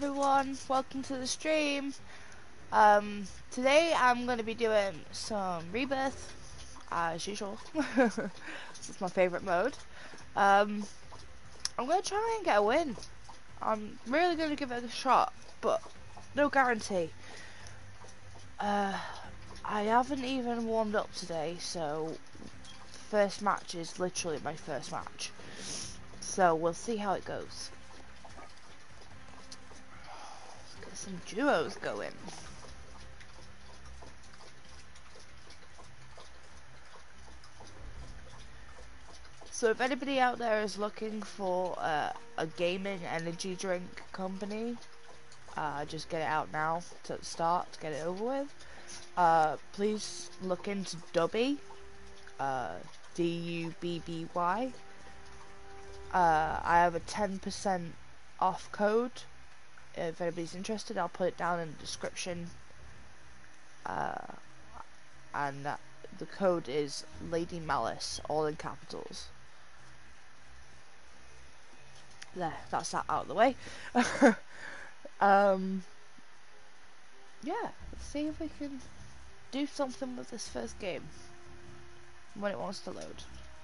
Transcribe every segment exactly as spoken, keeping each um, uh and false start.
everyone, welcome to the stream. Um, today I'm going to be doing some Rebirth, as usual. It's my favourite mode. Um, I'm going to try and get a win. I'm really going to give it a shot, but no guarantee. Uh, I haven't even warmed up today, so first match is literally my first match. So we'll see how it goes. Let's get some duos going. So if anybody out there is looking for uh, a gaming energy drink company, uh, just get it out now to start, to get it over with. Uh, please look into Dubby, uh, D U B B Y. Uh, I have a ten percent off code. If anybody's interested, I'll put it down in the description. Uh, and uh, the code is Lady Malice, all in capitals. There, that's that out of the way. um, yeah, let's see if we can do something with this first game when it wants to load.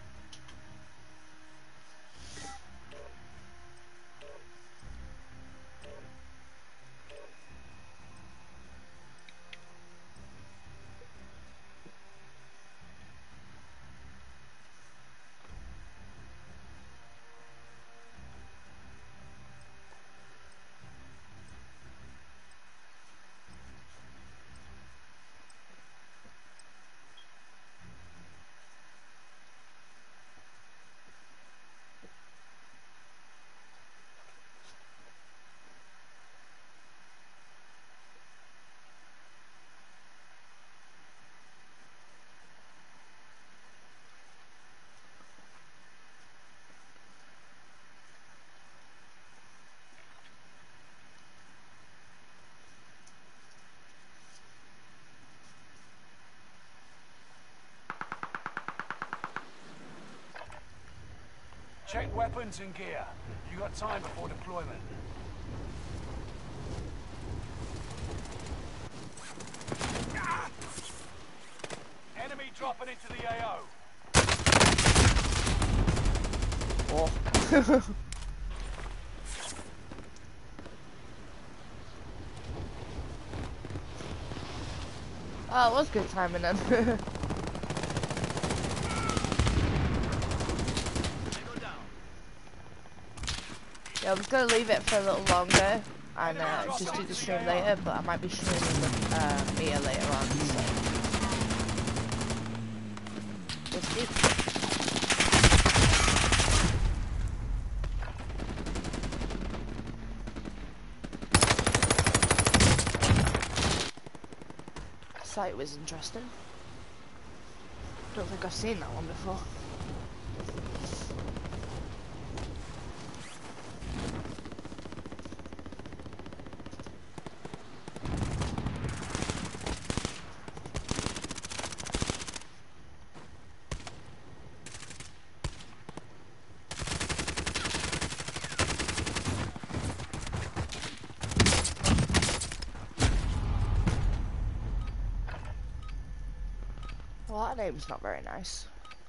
Check weapons and gear. You got time before deployment. Ah! Enemy dropping into the A O. Oh. Oh, it was good timing then. Yeah, I was going to leave it for a little longer and uh, just do the stream later, but I might be streaming with uh, Mia later on, so we'll see. Site was interesting. Don't think I've seen that one before. Well, that name's not very nice.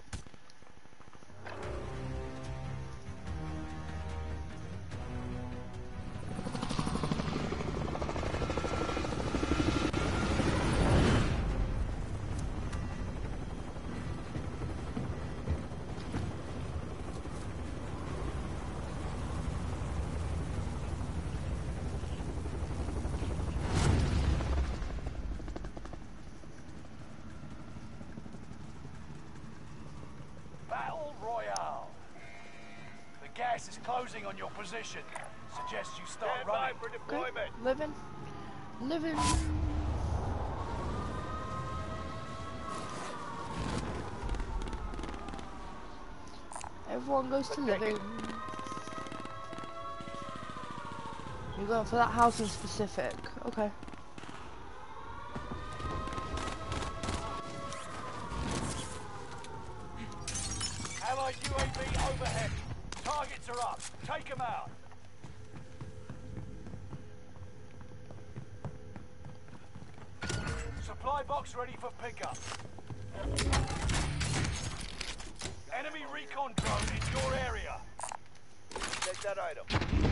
Gas is closing on your position. Suggest you start Stand running. by for deployment. Okay. Living. Living. Everyone goes to living. You're going for that house in specific. Okay. Allied U A V overhead. Targets are up. Take them out. Supply box ready for pickup. Enemy recon drone in your area. Take that item.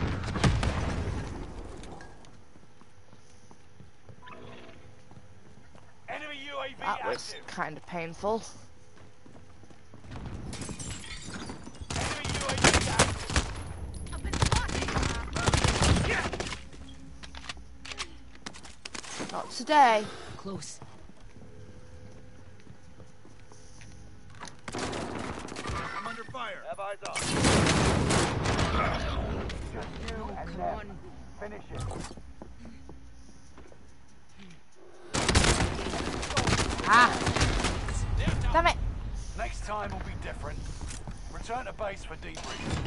Enemy U A V That was active. kind of painful. Enemy U A V active. I've been spotted. Yeah. Not today. Close. I'm under fire. Have eyes on. Just you and them. Finish it. Ah! Damn it! Next time will be different. Return to base for debrief.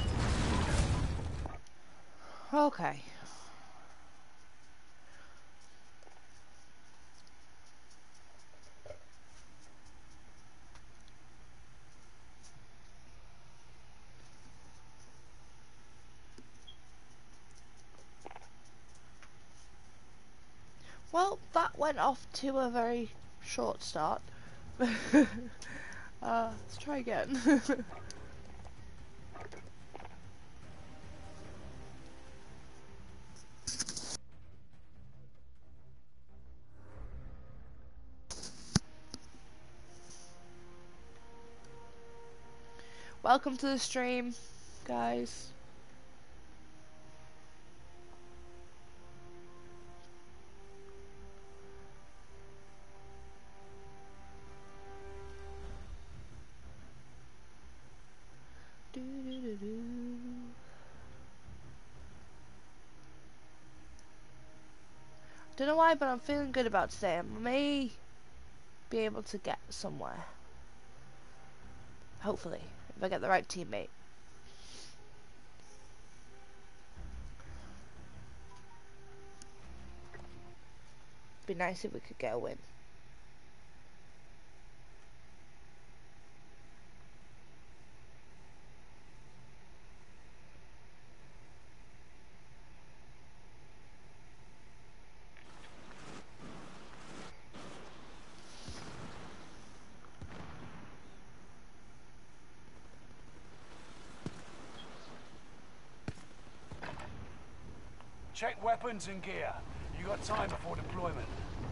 Okay. Well, that went off to a very short start. uh, let's try again. Welcome to the stream, guys. Don't know why, but I'm feeling good about today. I may be able to get somewhere. Hopefully, if I get the right teammate. Be nice if we could get a win. Check weapons and gear. You got time before deployment.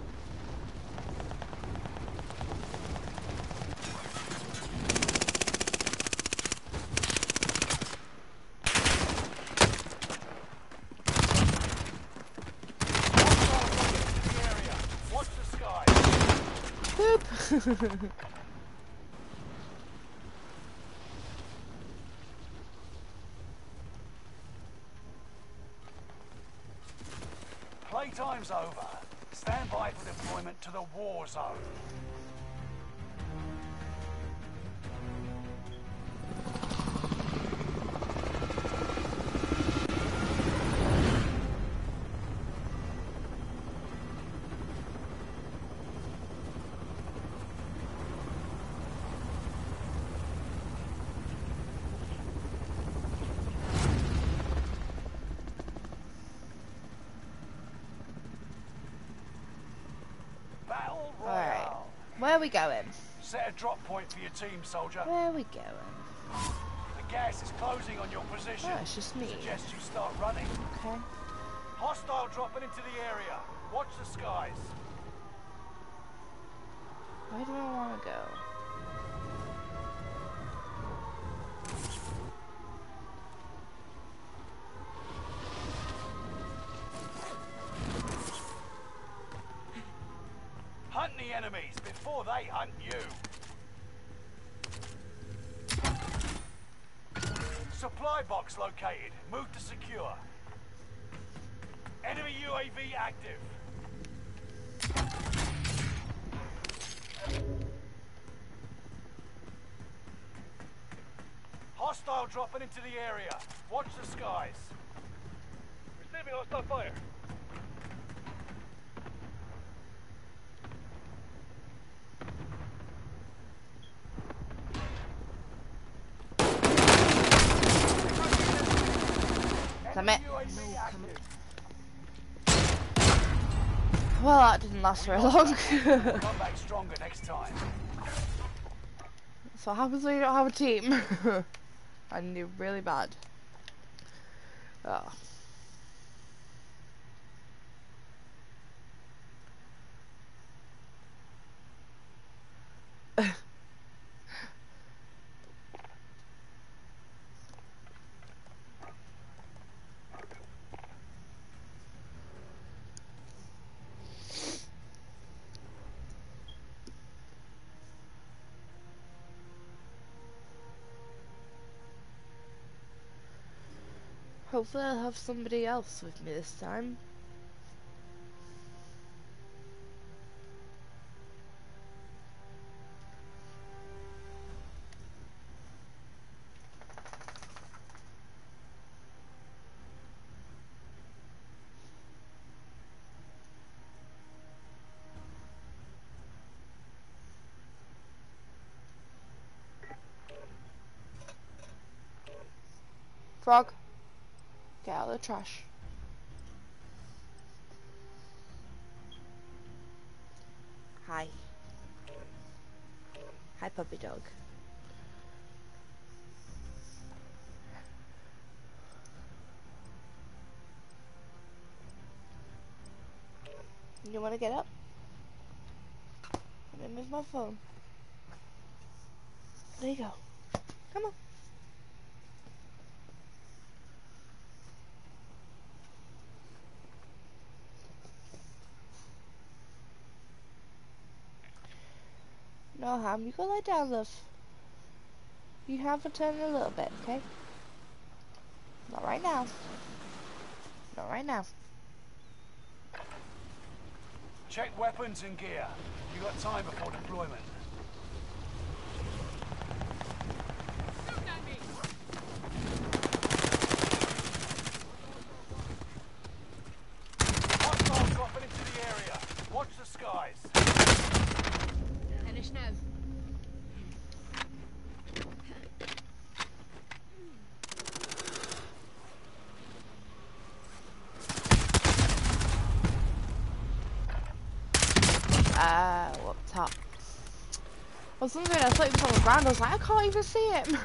Watch the sky. Boop. Playtime's over. Stand by for deployment to the war zone. Battle Royale. Where are we going? Set a drop point for your team, soldier. Where are we going? The gas is closing on your position. Oh, it's just me. Suggest you start running. Okay. Hostile dropping into the area. Watch the skies. Where do I want to go? Hunt the enemies before they hunt you. Supply box located. Move to secure. Enemy U A V active. Hostile dropping into the area. Watch the skies. Receiving hostile fire. Damn it. U A V active. Well, that didn't last very long. Come back stronger next time. So what happens when you don't have a team? And you're really bad. Oh. Hopefully I'll have somebody else with me this time. Frog, get out of the trash. Hi. Hi, puppy dog. You want to get up? I'm gonna move my phone. There you go. Come on. No, Ham, you go lie down, love. You have a turn a little bit, okay? Not right now. Not right now. Check weapons and gear. You got time before deployment. Shoot at me! Hostiles dropping into the area. Watch the skies. Finish now. Uh, what's up? I was wondering, I thought he was on the ground, I was like, I can't even see him!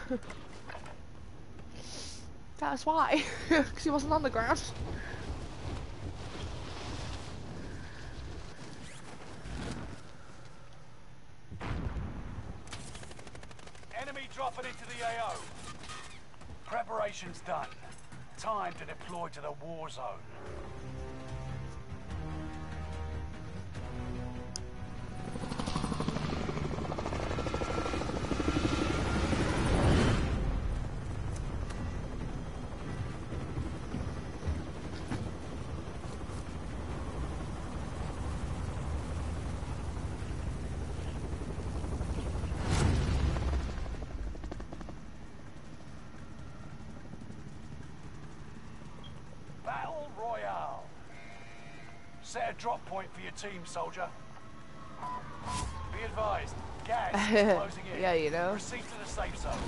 That's why, because he wasn't on the ground. Enemy dropping into the A O. Preparation's done. Time to deploy to the war zone. Battle Royale. Set a drop point for your team, soldier. Be advised, gas is closing in. Yeah, you know. Proceed to the safe zone.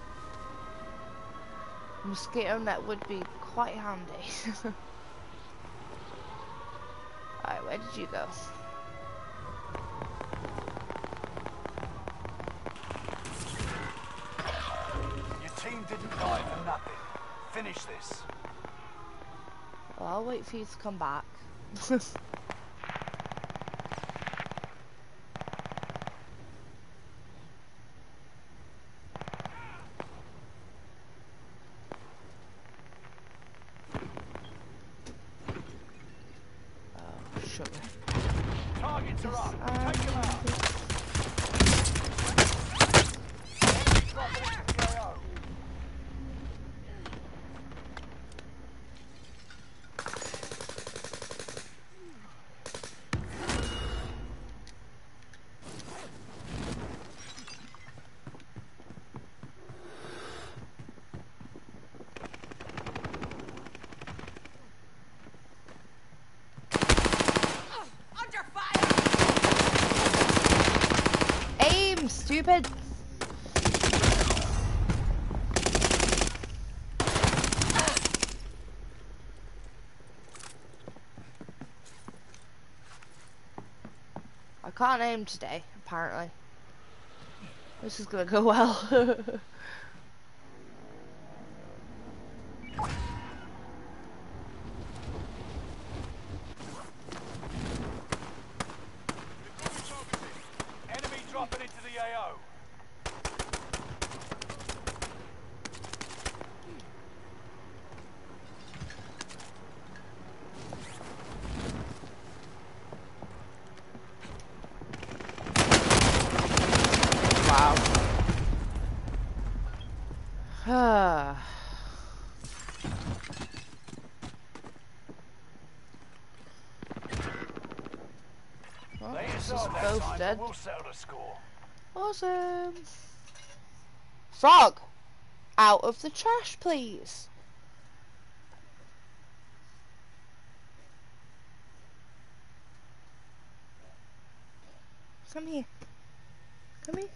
Mosquito net would be quite handy. Alright, where did you go? Your team didn't die for nothing. Finish this. Well, I'll wait for you to come back. Oh, sugar. Targets are up. Um, Take them out. Enemy dropping into the A O. Under fire! Aim, stupid! can't aim today, apparently. This is gonna go well. Enemy dropping into the A O. Wow. Well, They this is inside that both time, dead. but we'll settle the score. Awesome. Frog, out of the trash, please. Come here. Come here.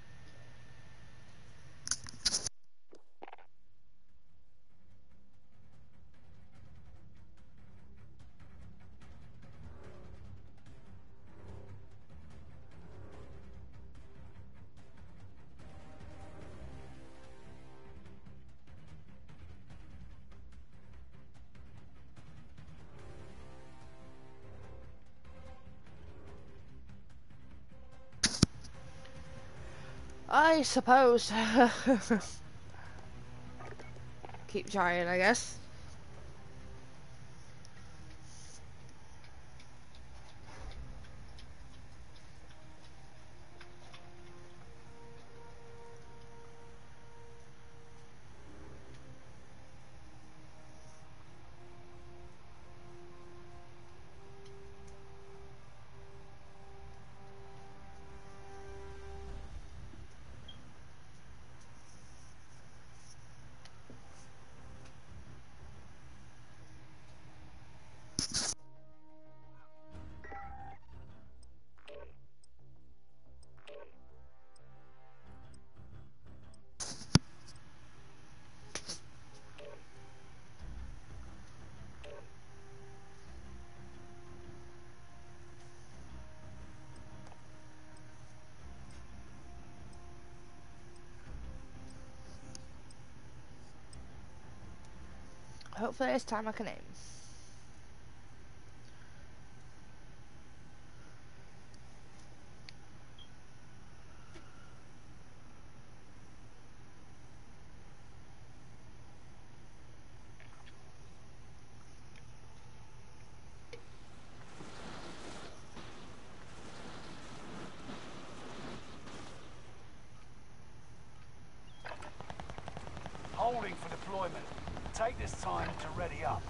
I suppose. Keep trying, I guess. Hopefully this time I can aim. Holding for deployment. Take this time to ready up.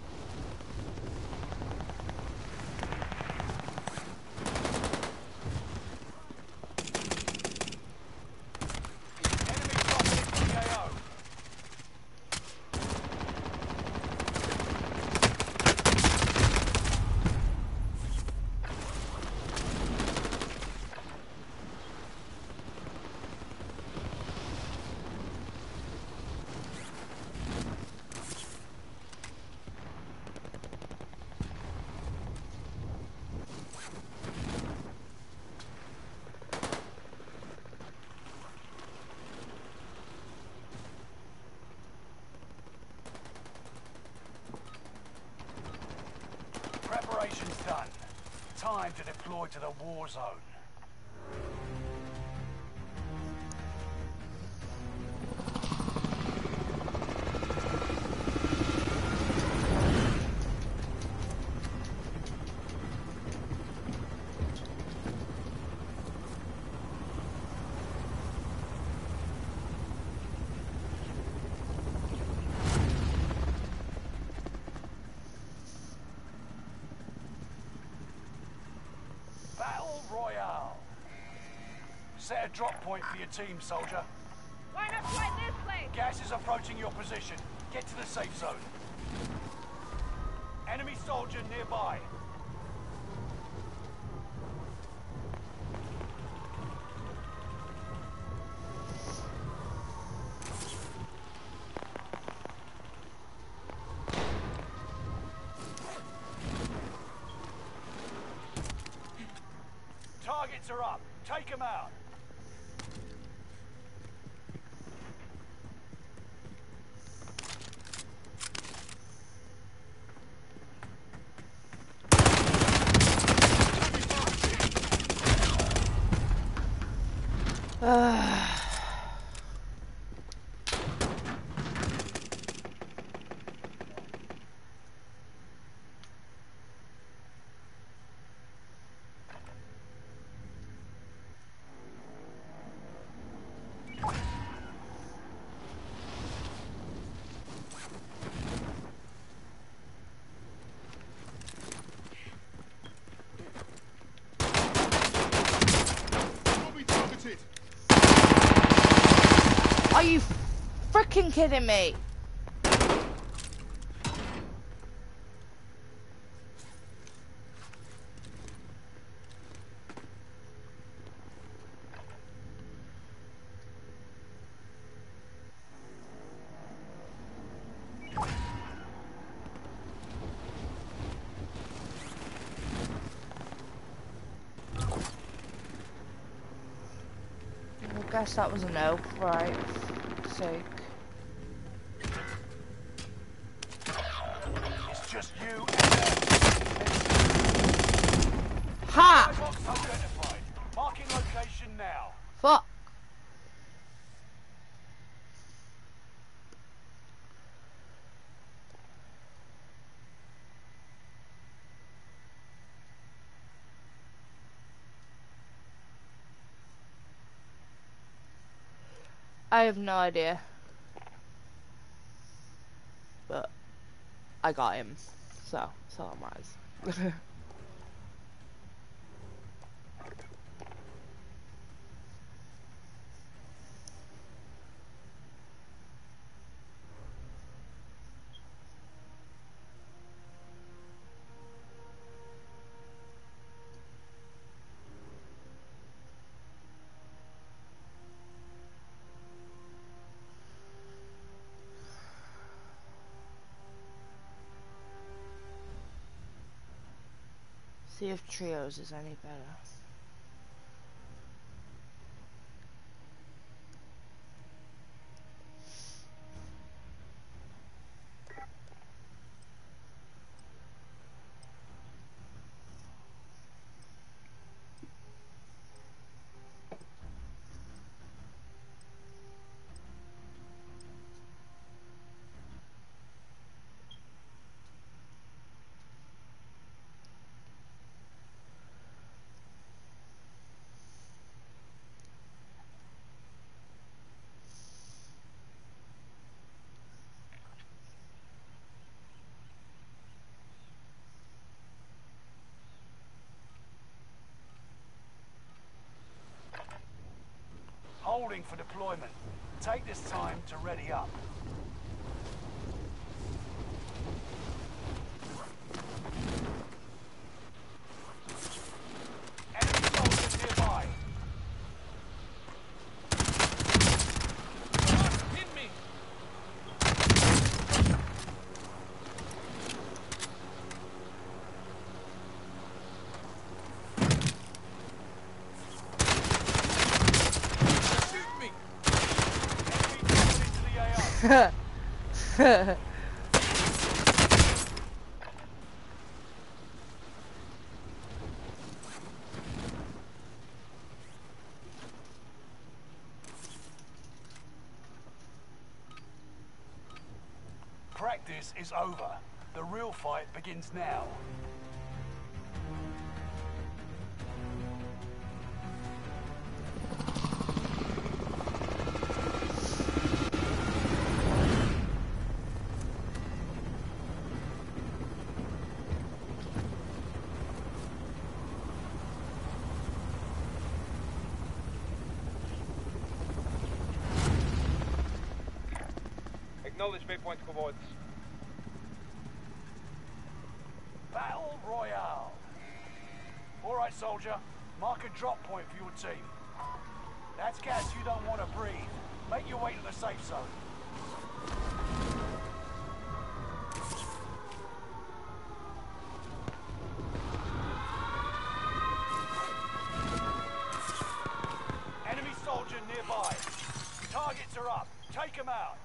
Enemy dropping into the A O. Preparations done. Time to deploy to the war zone. Battle Royale. Set a drop point for your team, soldier. Why not try this place? Gas is approaching your position. Get to the safe zone. Enemy soldier nearby. Targets are up. Take them out. Are you freaking kidding me? I guess that was a no, right? Sake. It's just you and them. Ha! Box identified. Marking location now. Fuck. I have no idea. But I got him. So, so am I. See if trios is any better. Holding for deployment. Take this time to ready up. Enemy soldiers nearby. Hit me! Practice is over. The real fight begins now. Acknowledge waypoint coordinates. Battle Royale. All right, soldier. Mark a drop point for your team. That's gas you don't want to breathe. Make your way to the safe zone. targets are up. Take them out.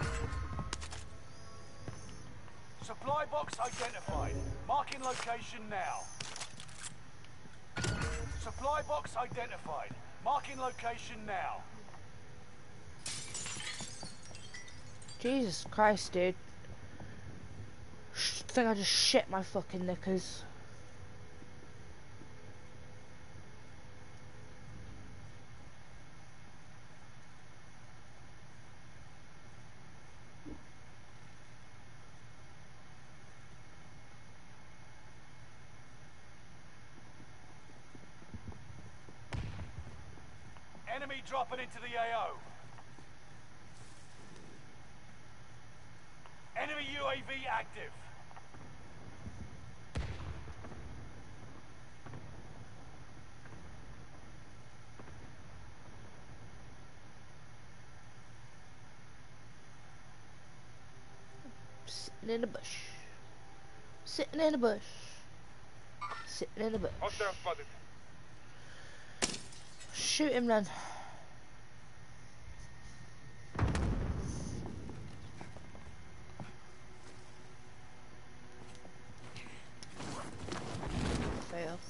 Supply box identified. Marking location now. Supply box identified. Marking location now. Jesus Christ, dude. I think I just shit my fucking knickers. Enemy dropping into the A O. Enemy U A V active. Sitting in the bush. Sitting in the bush. Sitting in the bush. Hostile spotted. Shoot him then. Fail.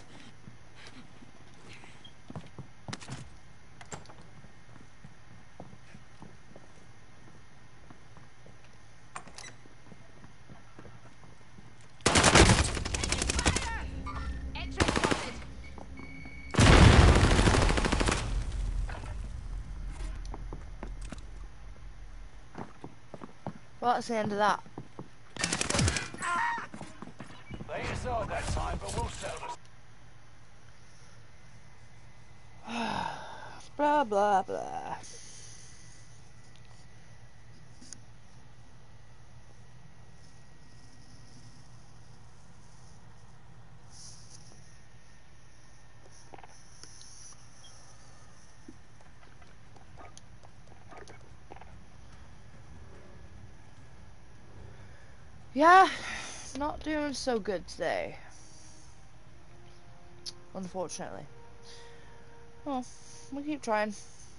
Entry spotted. Well, that's the end of that. They ain't sold that time, but we'll settle this. Blah, blah, blah. Yeah, not doing so good today. Unfortunately. Well, we'll keep trying.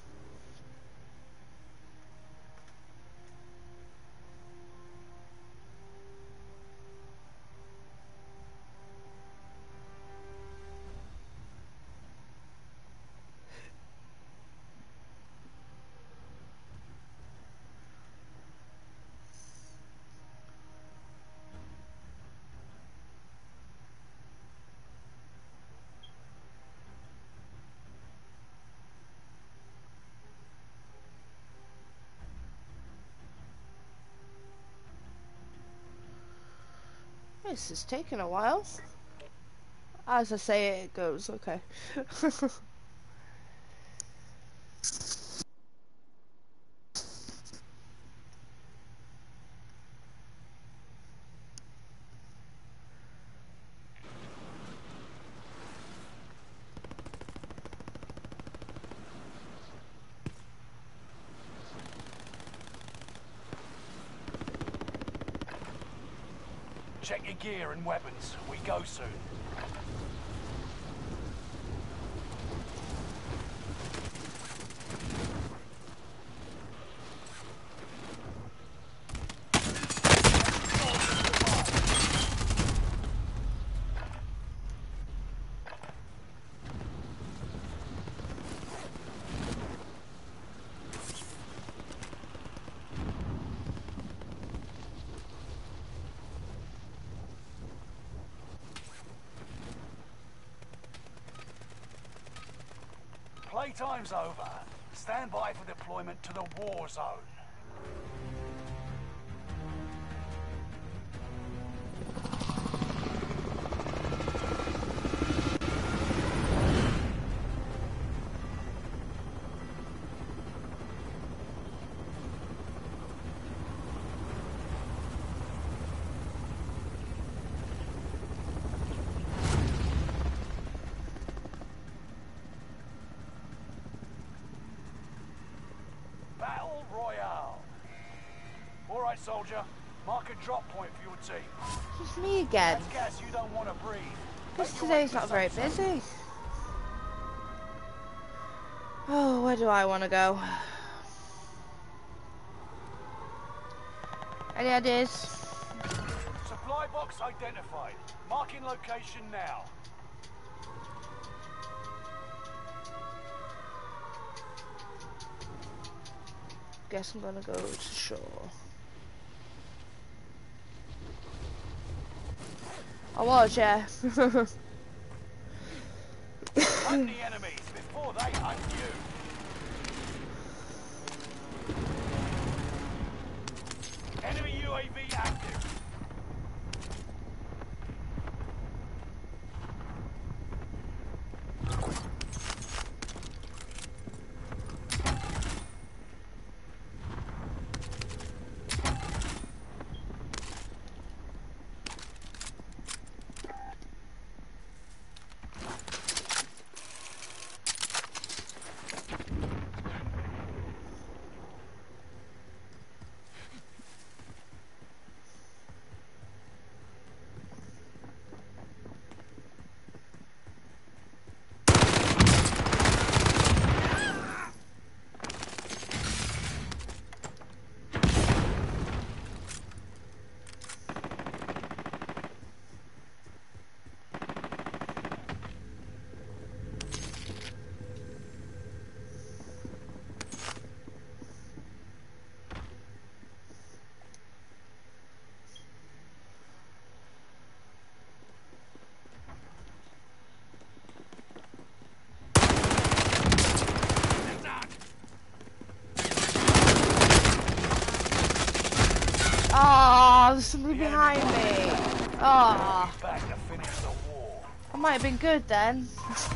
This is taking a while. As I say it, it goes, okay. Check your gear and weapons. We go soon. Playtime's over. Stand by for deployment to the war zone. Battle Royale. All right, soldier. Mark a drop point for your team. It's me again. That's gas you don't want to breathe. This Make your way today's to not very safe zone. busy. Oh, where do I want to go? Any ideas? Supply box identified. Marking location now. Guess I'm gonna go to shore. I was, yeah. Hunt the enemies before they hunt you. Enemy U A V active. Oh, there's somebody behind me. Oh, Back to finish the war. I might have been good then.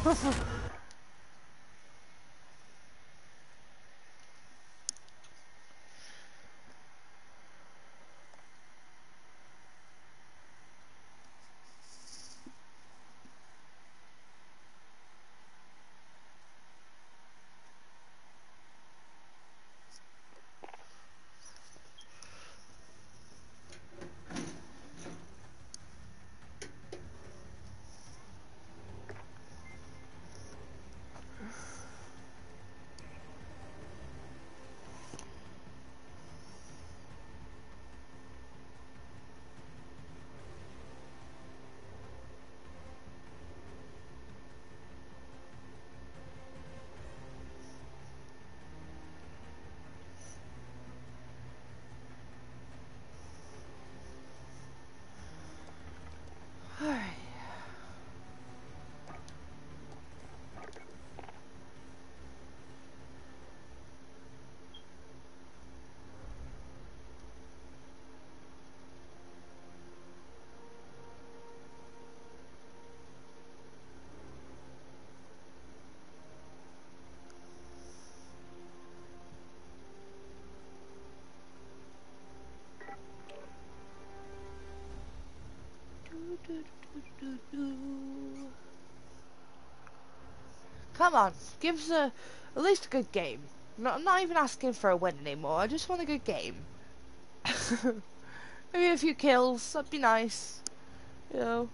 Alright. Come on, give us a at least a good game. No, I'm not even asking for a win anymore. I just want a good game. Maybe a few kills. That'd be nice. You know.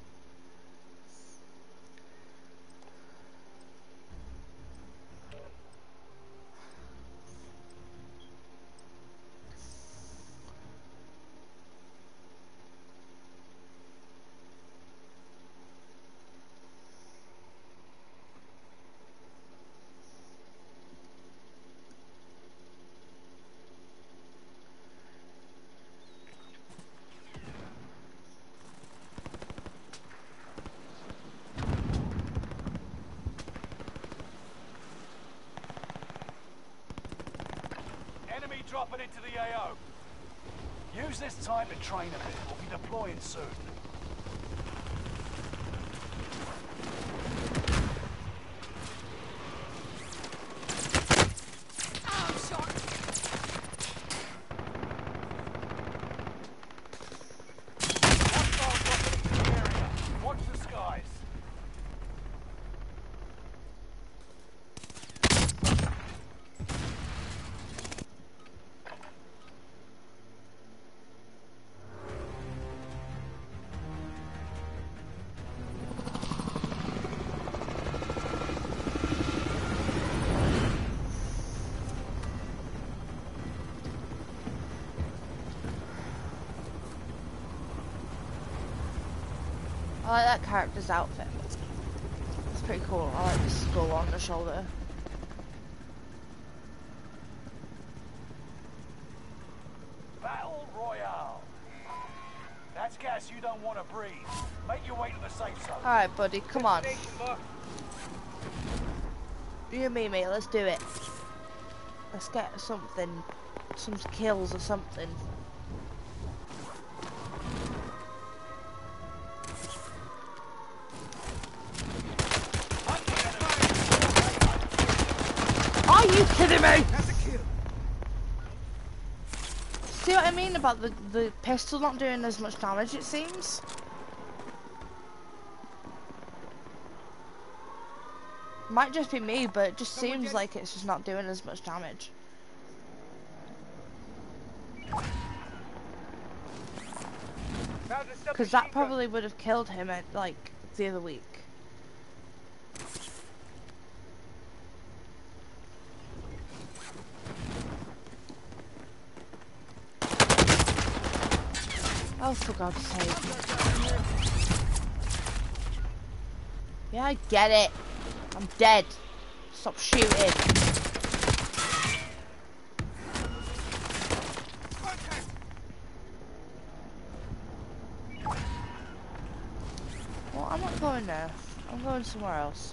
Enemy dropping into the A O. Use this time to train a bit. We'll be deploying soon. Hostile dropping into the area. Watch the skies. I like that character's outfit. It's pretty cool. I like the skull on the shoulder. Battle Royale. That's gas you don't want to breathe. Make your way to the safe zone. Alright, buddy, come on. Destination marked. You and me, mate, let's do it. Let's get something, some kills or something. Are you kidding me? That's a kill. See what I mean about the, the pistol not doing as much damage, it seems? Might just be me, but it just Someone seems get- like it's just not doing as much damage. Found a Because that probably would have killed him at, like, the other week. Oh, for God's sake. Yeah, I get it. I'm dead. Stop shooting. Well, I'm not going there. I'm going somewhere else.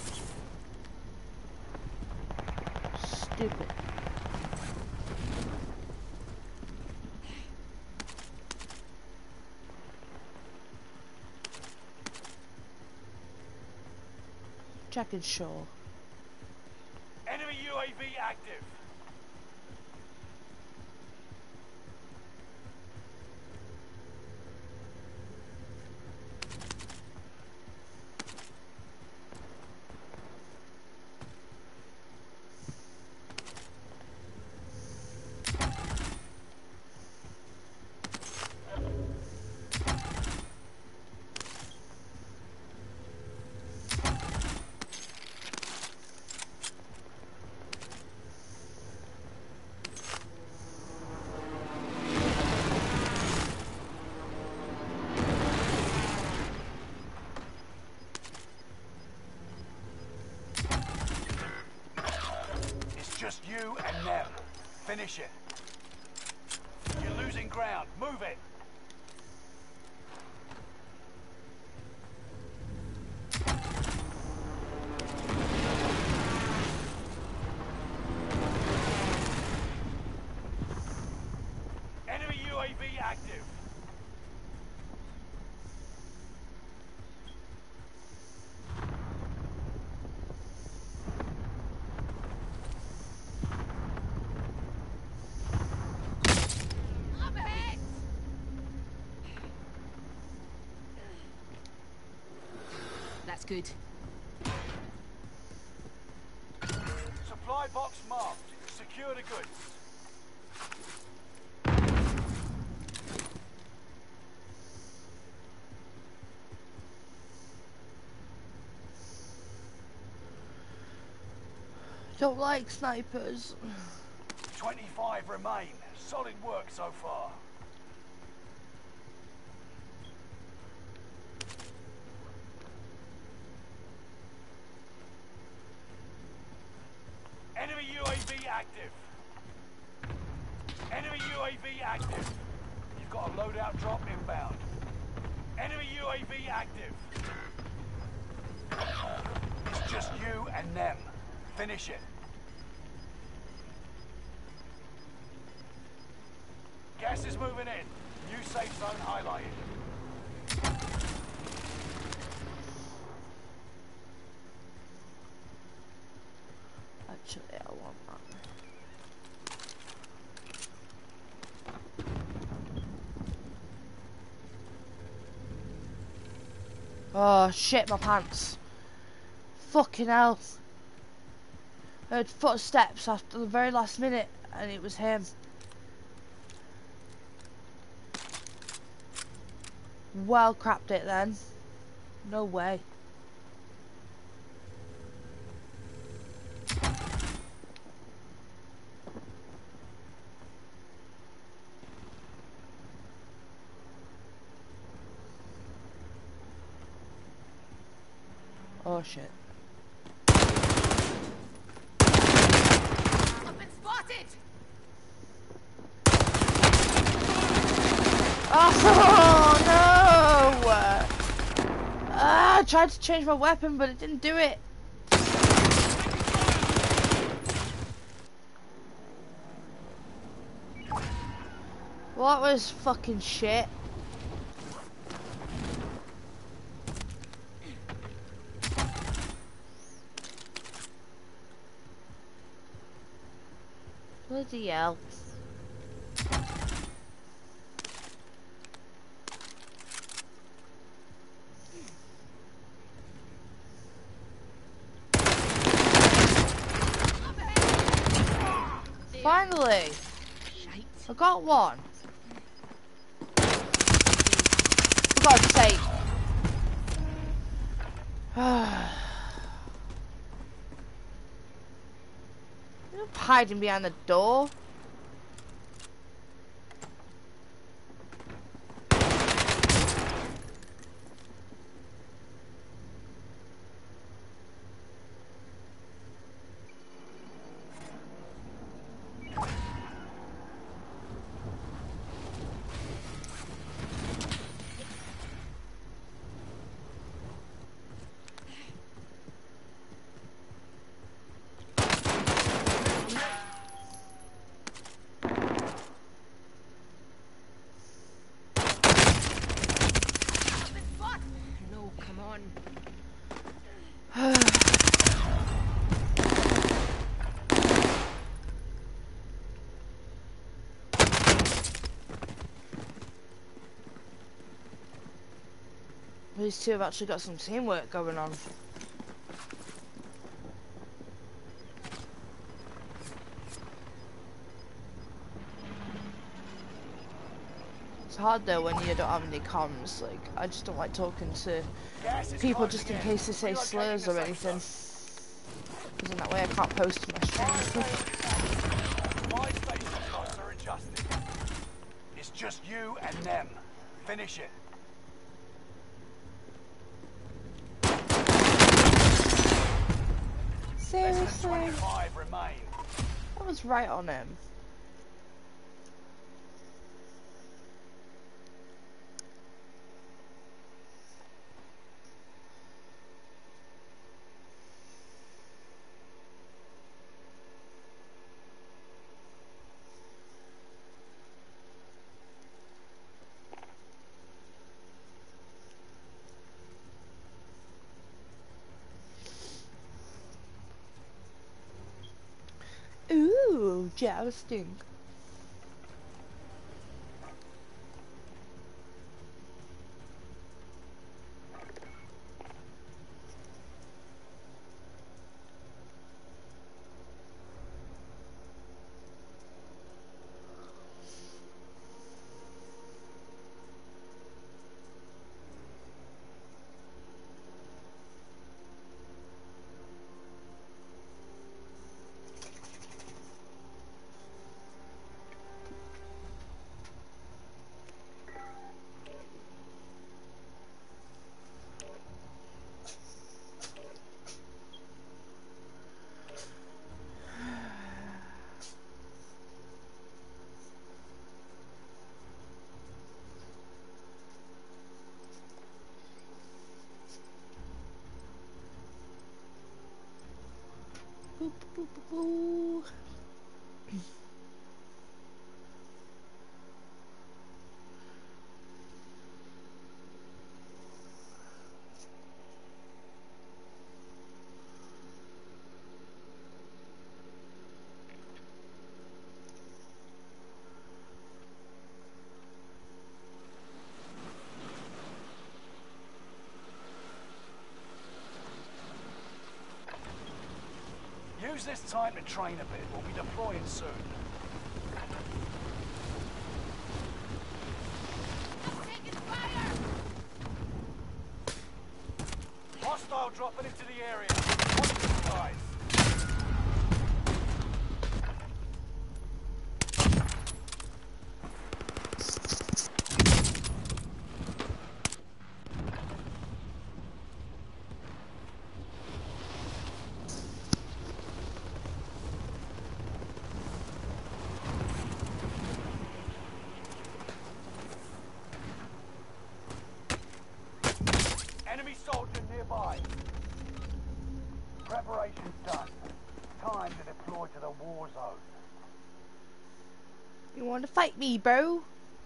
Stupid. Checking shore. Enemy U A V active. Just you and them. Finish it. You're losing ground. Move it. Enemy U A V active. Up ahead! That's good. Supply box marked. Secure the goods. Don't like snipers. twenty-five remain. Solid work so far. Enemy U A V active. Enemy U A V active. You've got a loadout drop inbound. Enemy U A V active. It's just you and them. Finish it. Gas is moving in. New safe zone highlighted. Actually, I want that. Oh shit, my pants. Fucking hell. I heard footsteps after the very last minute and it was him. Well crapped it then. No way. Oh shit. I've been spotted! Oh no! Ah, I tried to change my weapon, but it didn't do it. Well, that was fucking shit. Bloody hell. Finally! I got one. For God's sake. You're hiding behind the door. No, come on. These two have actually got some teamwork going on. It's hard though when you don't have any comms. Like, I just don't like talking to people just in case they say slurs or anything. Because in that way I can't post to my stream. My station shots are adjusted. It's just you and them. Finish it. Less than Seriously? twenty-five remain. I was right on him. Ooh, jousting. Boop, boop, boop, boo. Use this time to train a bit. We'll be deploying soon. Taking fire! Hostile dropping into the area. Watch the skies. nearby. Preparation's done. Time to deploy to the war zone. You want to fight me, bro?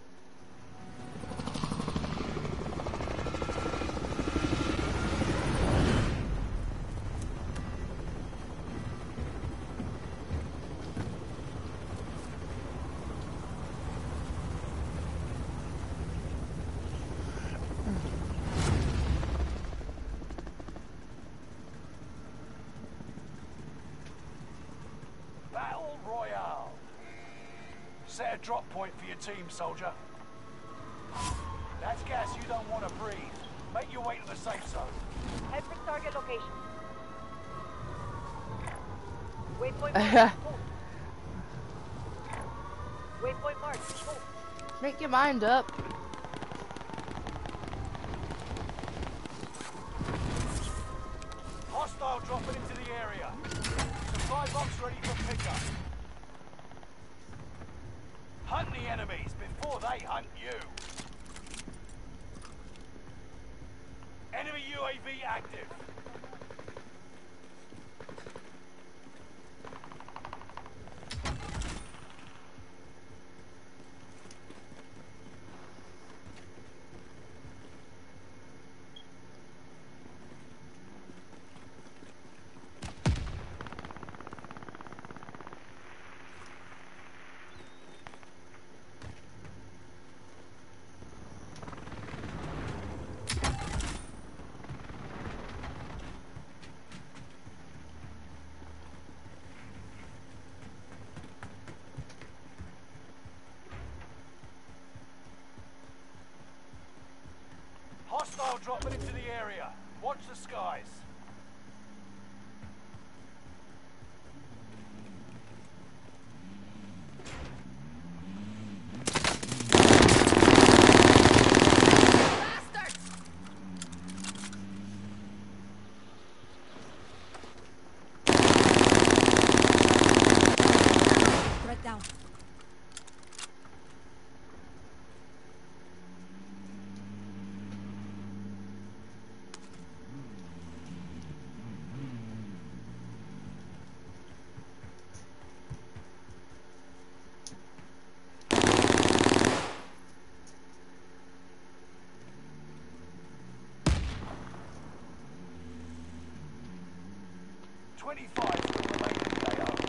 Battle Royale. Set a drop point for your team, soldier. That's gas you don't want to breathe. Make your way to the safe zone. Head for target location. Waypoint mark. Waypoint mark. Move. Make your mind up. Hostile dropping into the area. Supply box ready for pickup. Hunt the enemies before they hunt you. Enemy U A V active. Hostile dropping into the area. Watch the skies. Bastards! Threat down. twenty-five still remaining, K O.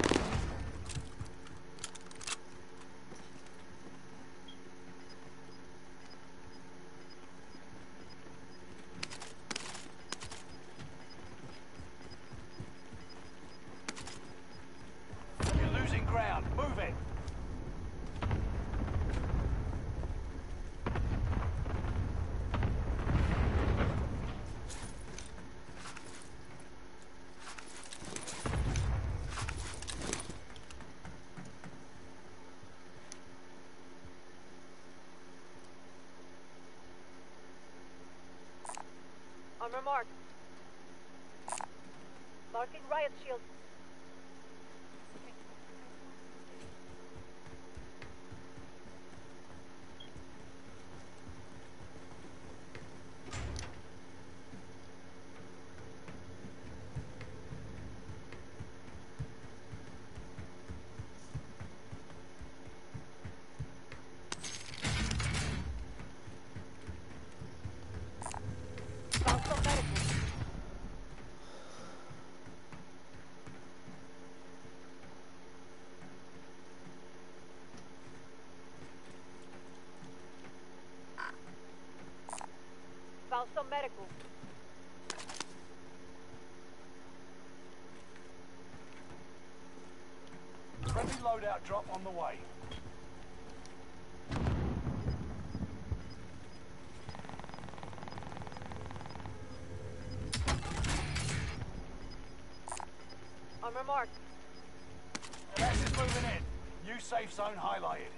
You're losing ground. Move it. Armor mark. Marking riot shield. Found some medical. Found some medical. Friendly loadout drop on the way. Armor mark. Gas is moving in. New safe zone highlighted.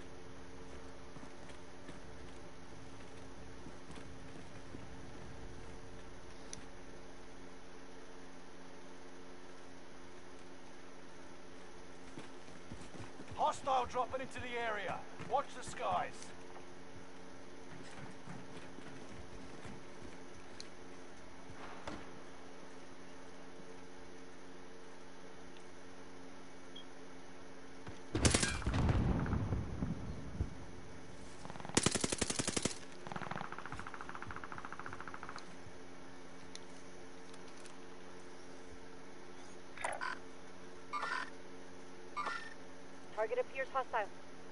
Hostile dropping into the area. Watch the skies. Target appears hostile.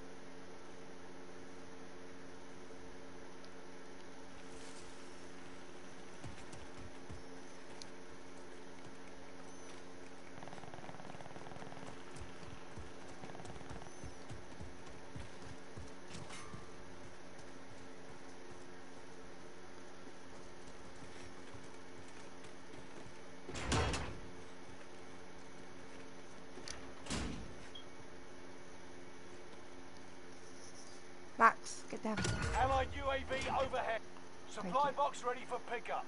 Max, get down. Allied U A V overhead. Supply box ready for pickup.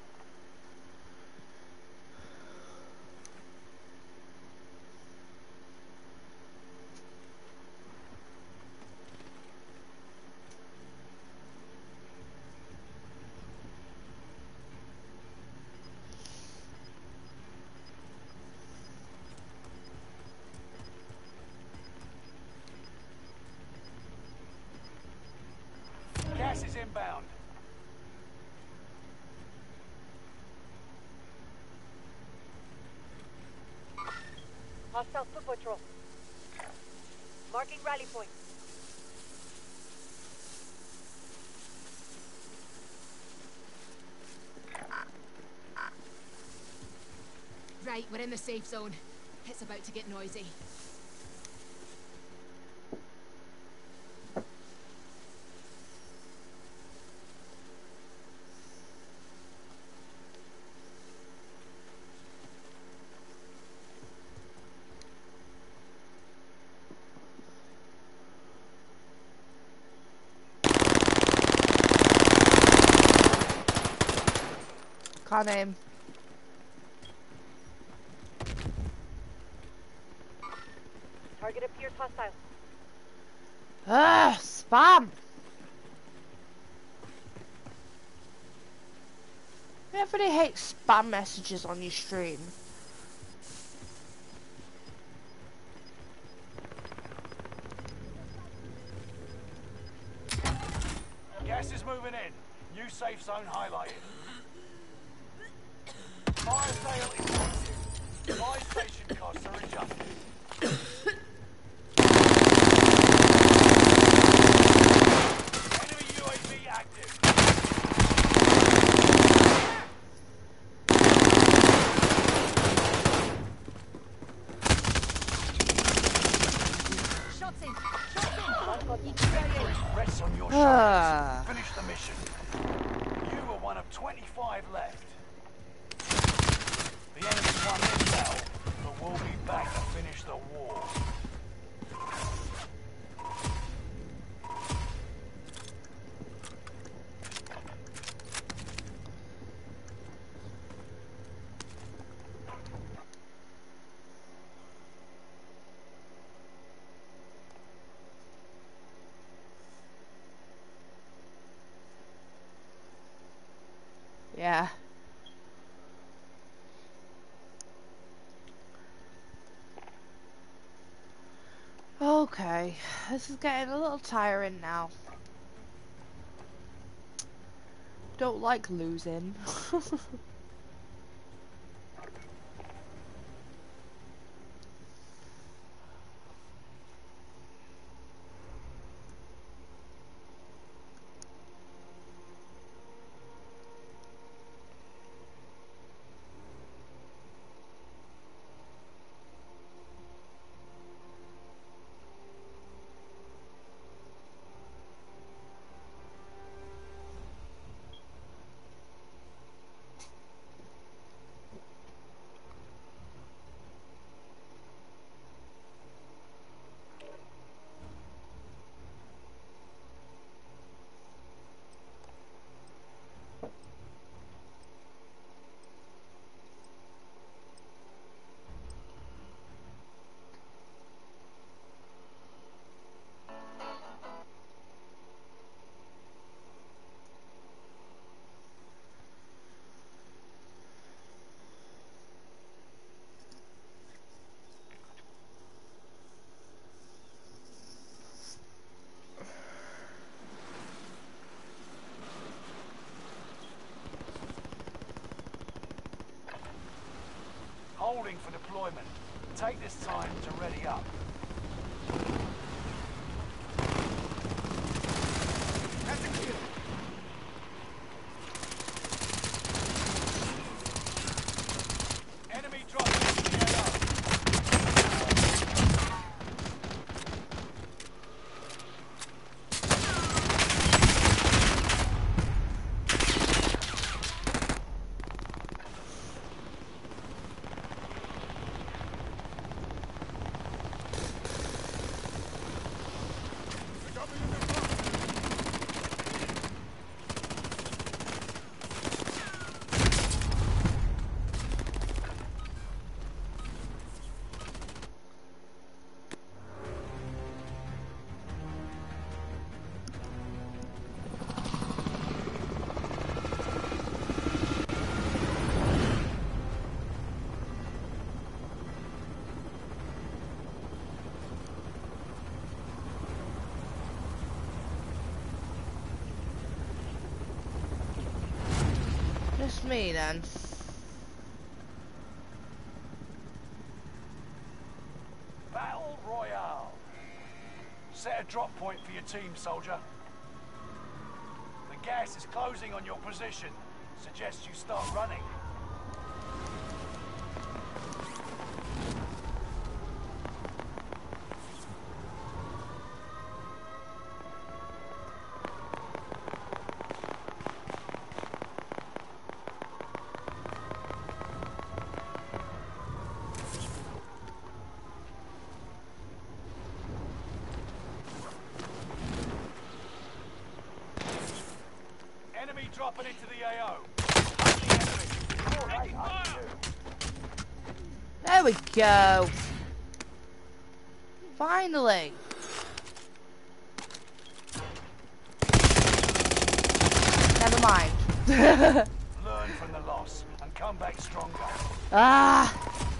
Gas is inbound. Hostile foot patrol. Marking rally point. Right, we're in the safe zone. It's about to get noisy. Can't aim. Target appears hostile. Ah, spam! Everybody hates spam messages on your stream. Gas is moving in. New safe zone highlighted. Fire sale is active. Buy station costs are adjusted. Enemy U A V active. Shots in! Shots in! Rests on your Ah. shoulders. Finish the mission. You were one of twenty-five left. The enemy's won this battle, but we'll be back to finish the war. Yeah. Okay, this is getting a little tiring now. Don't like losing. Holding for deployment. Take this time to ready up. me then. Battle Royale. Set a drop point for your team, soldier. The gas is closing on your position. Suggest you start running. Enemy dropping into the A O. Hunt the enemy. All right, hunt you. There we go. Finally. Never mind. Learn from the loss and come back stronger. Ah.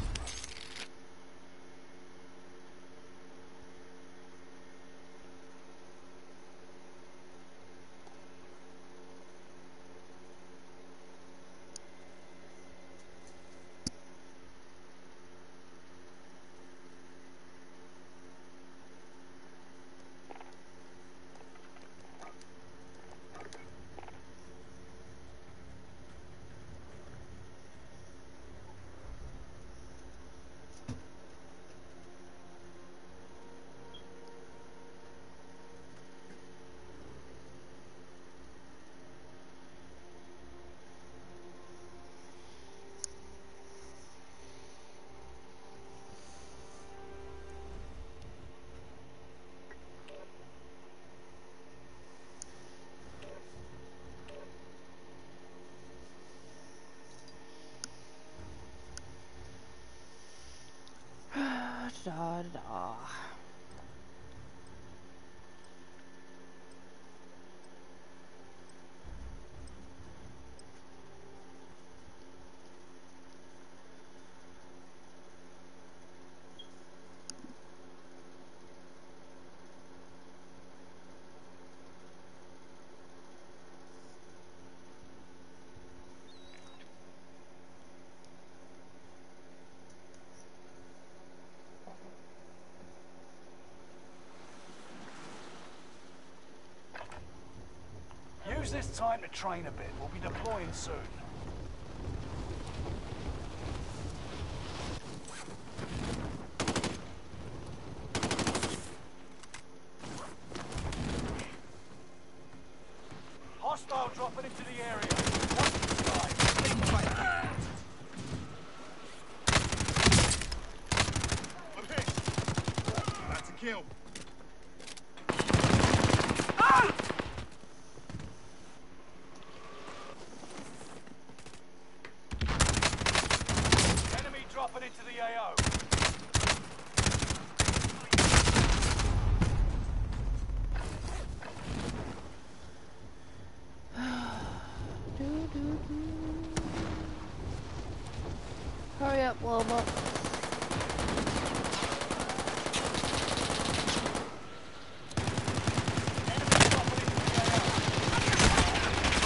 Da, da. Use this time to train a bit. We'll be deploying soon. Hostile dropping into the area. Watch the sky. I'm hit. That's a kill. Enemy dropping into the A O. Do, do, do. Hurry up, Wilma. Enemy dropping into the A O.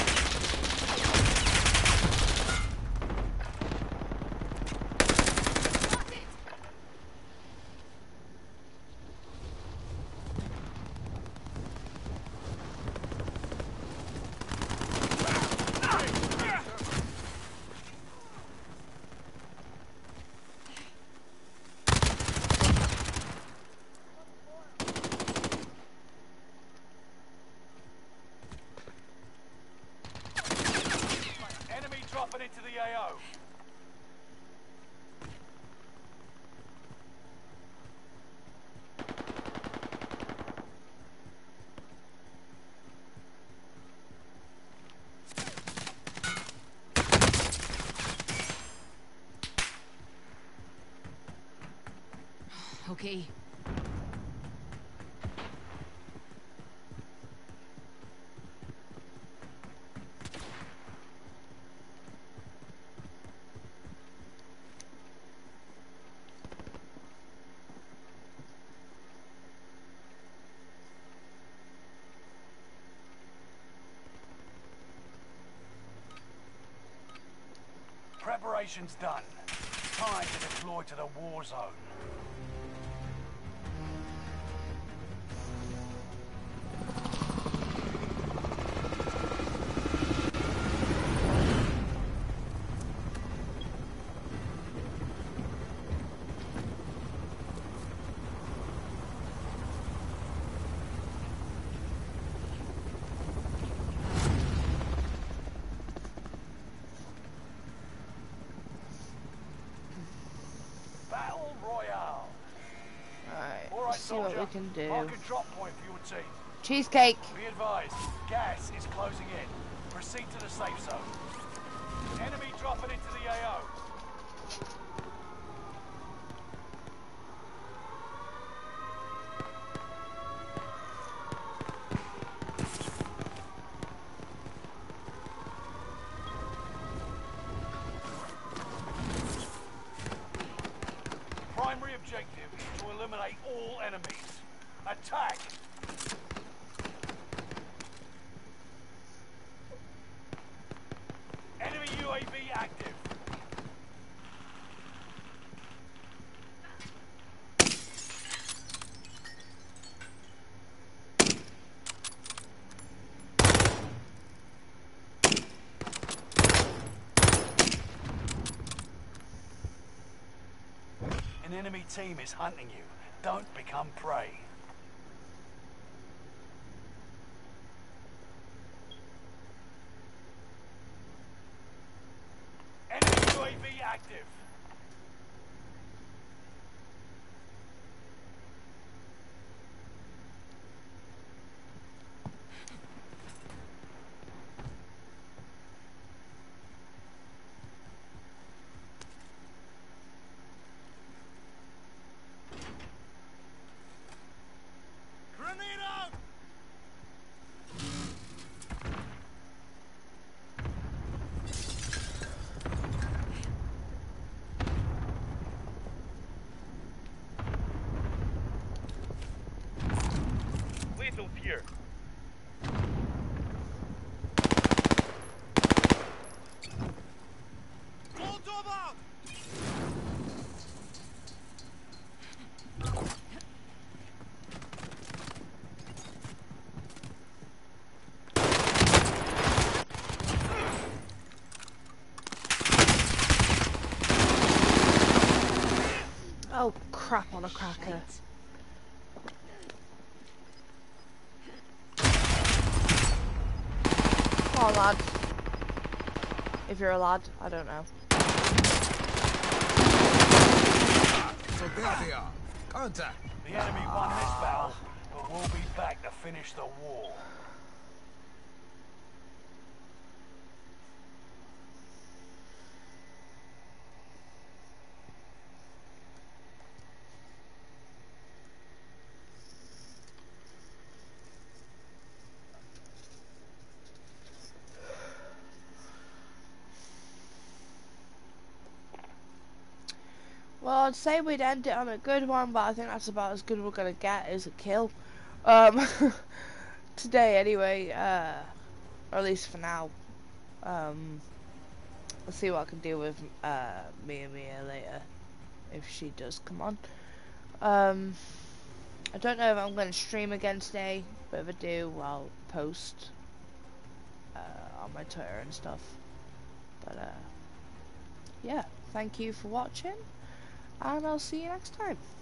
Enemy dropping into the A O. Okay. Operation's done. Time to deploy to the war zone. Battle Royale. Alright, All right, let's see what we soldier. can do. Mark a drop point for your team. Cheesecake! Be advised, gas is closing in. Proceed to the safe zone. Enemy dropping into the A O. Primary objective is to eliminate all enemies. Attack! Enemy U A V active. An enemy team is hunting you. Don't become prey. Enemy U A V active. Grenade out! Lethal here. Molotov out! Oh crap on a cracker. Come on, lad. If you're a lad, I don't know. So there they are. Contact. The enemy won this battle, but we'll be back to finish the war. Well, I'd say we'd end it on a good one, but I think that's about as good as we're gonna get is a kill. Um, today anyway, uh, or at least for now. Um, let's see what I can do with uh, Mia Mia later, if she does come on. Um, I don't know if I'm gonna stream again today, but if I do, I'll post uh, on my Twitter and stuff. But uh, yeah, thank you for watching. And I'll see you next time.